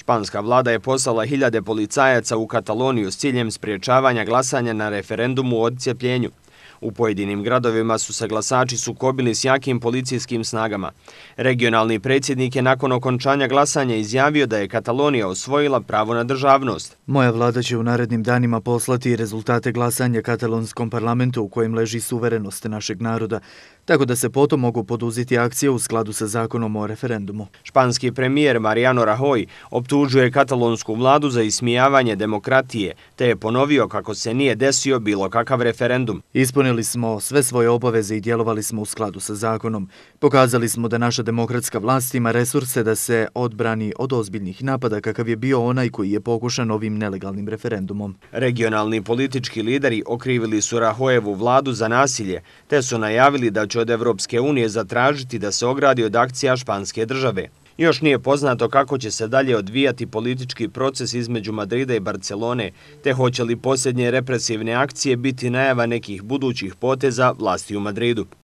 Španska vlada je poslala hiljade policajaca u Kataloniju s ciljem spriječavanja glasanja na referendumu o odcijepljenju. U pojedinim gradovima su se glasači sukobili s jakim policijskim snagama. Regionalni predsjednik je nakon okončanja glasanja izjavio da je Katalonija osvojila pravo na državnost. Moja vlada će u narednim danima poslati rezultate glasanja katalonskom parlamentu u kojem leži suverenost našeg naroda, tako da se potom mogu poduzeti akcije u skladu sa zakonom o referendumu. Španski premijer Mariano Rajoy optužuje katalonsku vladu za ismijavanje demokratije, te je ponovio kako se nije desio bilo kakav referendum. Ispunili smo sve svoje obaveze i djelovali smo u skladu sa zakonom. Pokazali smo da naša demokratska vlast ima resurse da se odbrani od ozbiljnih napada kakav je bio onaj koji je pokušan ovim nelegalnim referendumom. Regionalni politički lideri okrivili su Rajoyevu vladu za nasilje, te su najavili da će od Evropske unije zatražiti da se ogradi od akcija španske države. Još nije poznato kako će se dalje odvijati politički proces između Madrida i Barcelone, te hoće li posljednje represivne akcije biti najava nekih budućih poteza vlasti u Madridu.